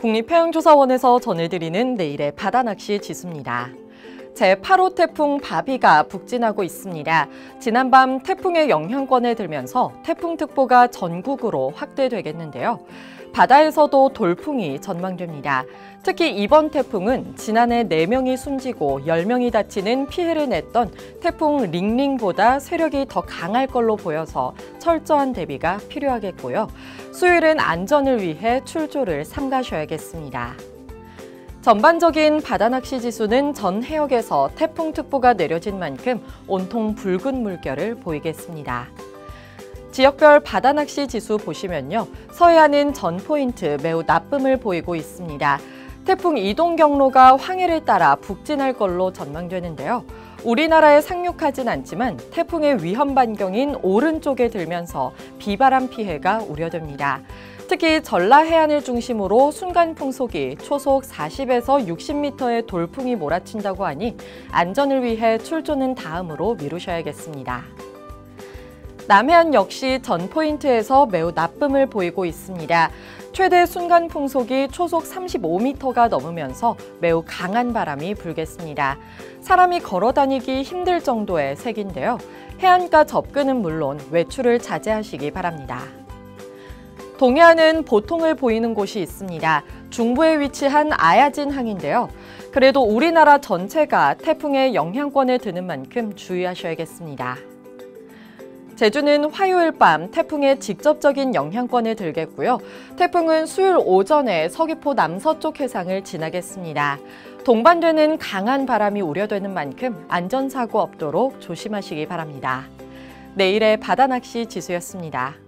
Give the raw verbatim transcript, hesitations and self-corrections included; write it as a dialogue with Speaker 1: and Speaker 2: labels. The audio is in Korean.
Speaker 1: 국립해양조사원에서 전해드리는 내일의 바다낚시 지수입니다. 제팔 호 태풍 바비가 북진하고 있습니다. 지난밤 태풍의 영향권에 들면서 태풍특보가 전국으로 확대되겠는데요. 바다에서도 돌풍이 전망됩니다. 특히 이번 태풍은 지난해 네 명이 숨지고 열 명이 다치는 피해를 냈던 태풍 링링보다 세력이 더 강할 걸로 보여서 철저한 대비가 필요하겠고요. 수요일은 안전을 위해 출조를 삼가셔야겠습니다. 전반적인 바다낚시 지수는 전 해역에서 태풍특보가 내려진 만큼 온통 붉은 물결을 보이겠습니다. 지역별 바다낚시 지수 보시면요. 서해안은 전 포인트 매우 나쁨을 보이고 있습니다. 태풍 이동 경로가 황해를 따라 북진할 걸로 전망되는데요. 우리나라에 상륙하진 않지만 태풍의 위험 반경인 오른쪽에 들면서 비바람 피해가 우려됩니다. 특히 전라 해안을 중심으로 순간 풍속이 초속 사십에서 육십 미터의 돌풍이 몰아친다고 하니 안전을 위해 출조는 다음으로 미루셔야겠습니다. 남해안 역시 전 포인트에서 매우 나쁨을 보이고 있습니다. 최대 순간 풍속이 초속 삼십오 미터가 넘으면서 매우 강한 바람이 불겠습니다. 사람이 걸어 다니기 힘들 정도의 색인데요. 해안가 접근은 물론 외출을 자제하시기 바랍니다. 동해안은 보통을 보이는 곳이 있습니다. 중부에 위치한 아야진 항인데요. 그래도 우리나라 전체가 태풍의 영향권에 드는 만큼 주의하셔야겠습니다. 제주는 화요일 밤 태풍의 직접적인 영향권에 들겠고요. 태풍은 수요일 오전에 서귀포 남서쪽 해상을 지나겠습니다. 동반되는 강한 바람이 우려되는 만큼 안전사고 없도록 조심하시기 바랍니다. 내일의 바다낚시 지수였습니다.